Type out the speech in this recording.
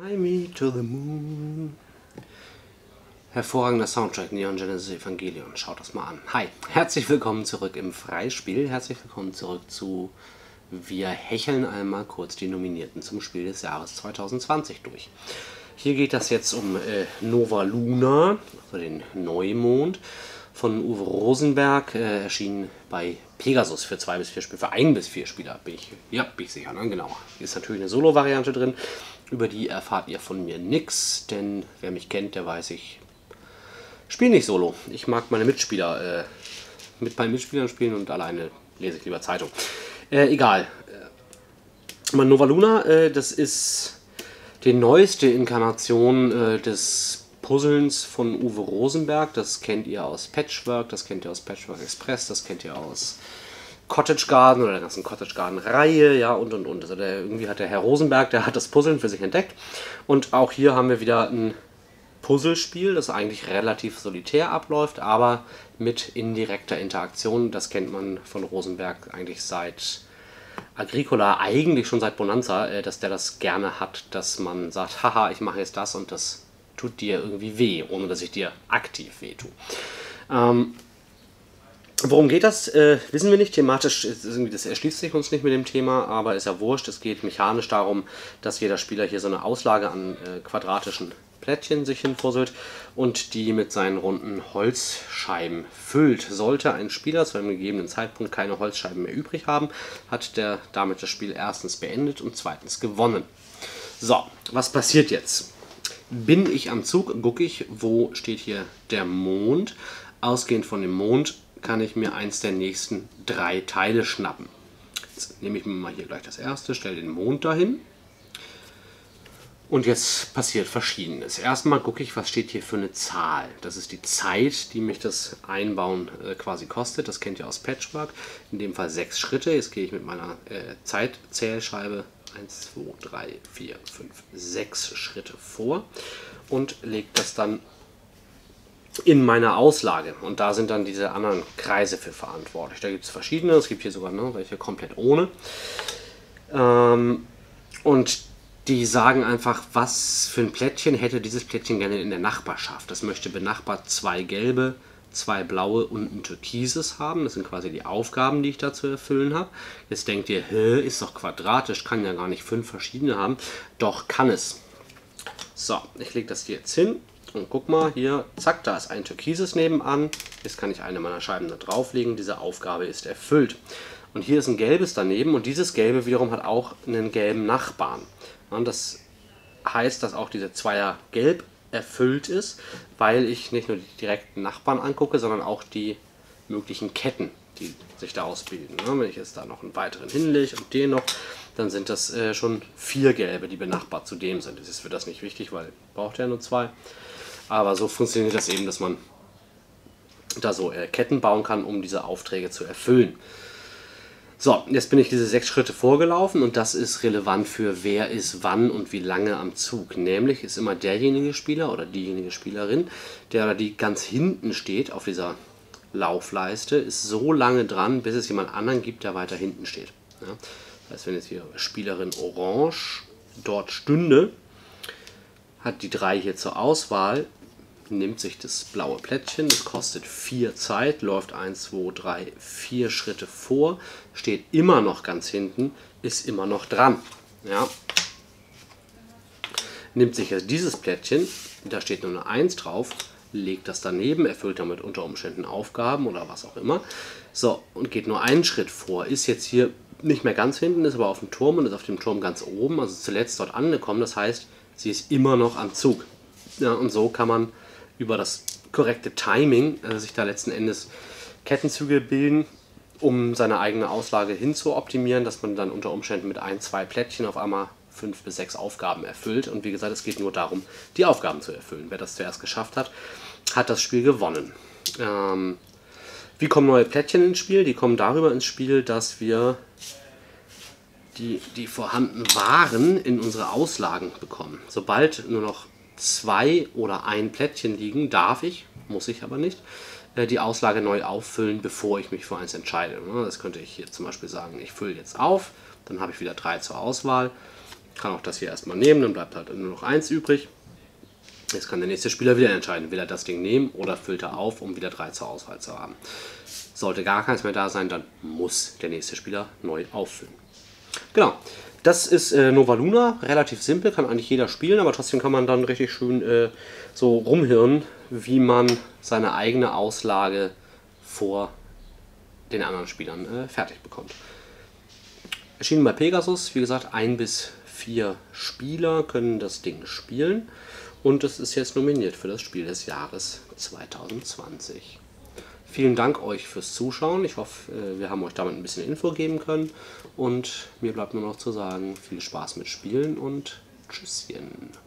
Fly me to the moon. Hervorragender Soundtrack, Neon Genesis Evangelion. Schaut das mal an. Hi, herzlich willkommen zurück im Freispiel. Herzlich willkommen zurück zu Wir hecheln einmal kurz die Nominierten zum Spiel des Jahres 2020 durch. Hier geht das jetzt um Nova Luna, also den Neumond, von Uwe Rosenberg, erschienen bei Pegasus für 2 bis 4 Spieler, für 1 bis 4 Spieler, bin ich sicher, ne? Genau. Hier ist natürlich eine Solo-Variante drin, über die erfahrt ihr von mir nix, denn wer mich kennt, der weiß, ich spiele nicht Solo. Ich mag meine Mitspieler mit meinen Mitspielern spielen und alleine lese ich lieber Zeitung. Egal. Nova Luna, das ist die neueste Inkarnation des Puzzlens von Uwe Rosenberg. Das kennt ihr aus Patchwork, das kennt ihr aus Patchwork Express, das kennt ihr aus Cottage Garden oder der ganzen Cottage Garden Reihe, ja, und. Also irgendwie hat der Herr Rosenberg, der hat das Puzzeln für sich entdeckt. Und auch hier haben wir wieder ein Puzzlespiel, das eigentlich relativ solitär abläuft, aber mit indirekter Interaktion. Das kennt man von Rosenberg eigentlich seit Agricola, eigentlich schon seit Bonanza, dass der das gerne hat, dass man sagt, haha, ich mache jetzt das und das tut dir irgendwie weh, ohne dass ich dir aktiv weh tue. Worum geht das? Wissen wir nicht. Thematisch, das erschließt sich uns nicht mit dem Thema, aber ist ja wurscht. Es geht mechanisch darum, dass jeder Spieler hier so eine Auslage an quadratischen Plättchen sich hinfusselt und die mit seinen runden Holzscheiben füllt. Sollte ein Spieler zu einem gegebenen Zeitpunkt keine Holzscheiben mehr übrig haben, hat der damit das Spiel erstens beendet und zweitens gewonnen. So, was passiert jetzt? Bin ich am Zug, gucke ich, wo steht hier der Mond. Ausgehend von dem Mond kann ich mir eins der nächsten 3 Teile schnappen. Jetzt nehme ich mir mal hier gleich das erste, stelle den Mond dahin. Und jetzt passiert Verschiedenes. Erstmal gucke ich, was steht hier für eine Zahl. Das ist die Zeit, die mich das Einbauen quasi kostet. Das kennt ihr aus Patchwork. In dem Fall 6 Schritte. Jetzt gehe ich mit meiner Zeitzählscheibe 1, 2, 3, 4, 5, 6 Schritte vor und lege das dann in meiner Auslage. Und da sind dann diese anderen Kreise für verantwortlich. Da gibt es verschiedene. Es gibt hier sogar welche komplett ohne. Und die sagen einfach, was für ein Plättchen hätte dieses Plättchen gerne in der Nachbarschaft. Das möchte benachbart 2 gelbe, 2 blaue und ein türkises haben. Das sind quasi die Aufgaben, die ich da zu erfüllen habe. Jetzt denkt ihr, ist doch quadratisch, kann ja gar nicht 5 verschiedene haben. Doch, kann es. So, ich lege das hier jetzt hin und guck mal hier, zack, da ist ein türkises nebenan. Jetzt kann ich eine meiner Scheiben da drauflegen. Diese Aufgabe ist erfüllt. Und hier ist ein gelbes daneben und dieses gelbe wiederum hat auch einen gelben Nachbarn. Und das heißt, dass auch diese Zweier gelb erfüllt ist, weil ich nicht nur die direkten Nachbarn angucke, sondern auch die möglichen Ketten, die sich da ausbilden. Wenn ich jetzt da noch einen weiteren hinlege und den noch, dann sind das schon 4 gelbe, die benachbart zu dem sind. Das ist für das nicht wichtig, weil braucht ja nur 2. Aber so funktioniert das eben, dass man da so Ketten bauen kann, um diese Aufträge zu erfüllen. So, jetzt bin ich diese 6 Schritte vorgelaufen und das ist relevant für wer ist wann und wie lange am Zug. Nämlich ist immer derjenige Spieler oder diejenige Spielerin, der oder die ganz hinten steht auf dieser Laufleiste, ist so lange dran, bis es jemand anderen gibt, der weiter hinten steht. Ja, das heißt, wenn jetzt hier Spielerin Orange dort stünde, hat die 3 hier zur Auswahl, nimmt sich das blaue Plättchen, das kostet 4 Zeit, läuft 1, 2, 3, 4 Schritte vor, steht immer noch ganz hinten, ist immer noch dran. Ja. Nimmt sich jetzt dieses Plättchen, da steht nur eine 1 drauf, legt das daneben, erfüllt damit unter Umständen Aufgaben oder was auch immer. So, und geht nur einen Schritt vor, ist jetzt hier nicht mehr ganz hinten, ist aber auf dem Turm und ist auf dem Turm ganz oben, also zuletzt dort angekommen, das heißt, sie ist immer noch am Zug. Ja, und so kann man über das korrekte Timing sich da letzten Endes Kettenzüge bilden, um seine eigene Auslage hin zu optimieren, dass man dann unter Umständen mit 1, 2 Plättchen auf einmal 5 bis 6 Aufgaben erfüllt. Und wie gesagt, es geht nur darum, die Aufgaben zu erfüllen. Wer das zuerst geschafft hat, hat das Spiel gewonnen. Wie kommen neue Plättchen ins Spiel? Die kommen darüber ins Spiel, dass wir die vorhandenen Waren in unsere Auslagen bekommen. Sobald nur noch 2 oder 1 Plättchen liegen, darf ich, muss ich aber nicht, die Auslage neu auffüllen, bevor ich mich für eins entscheide. Das könnte ich hier zum Beispiel sagen, ich fülle jetzt auf, dann habe ich wieder 3 zur Auswahl Kann auch das hier erstmal nehmen, dann bleibt halt nur noch 1 übrig. Jetzt kann der nächste Spieler wieder entscheiden, will er das Ding nehmen oder füllt er auf, um wieder 3 zur Auswahl zu haben. Sollte gar keins mehr da sein, dann muss der nächste Spieler neu auffüllen. Genau, das ist Nova Luna, relativ simpel, kann eigentlich jeder spielen, aber trotzdem kann man dann richtig schön so rumhirnen, wie man seine eigene Auslage vor den anderen Spielern fertig bekommt. Erschienen bei Pegasus, wie gesagt, 1 bis 4 Spieler können das Ding spielen und es ist jetzt nominiert für das Spiel des Jahres 2020. Vielen Dank euch fürs Zuschauen. Ich hoffe, wir haben euch damit ein bisschen Info geben können und mir bleibt nur noch zu sagen, viel Spaß mit Spielen und Tschüsschen.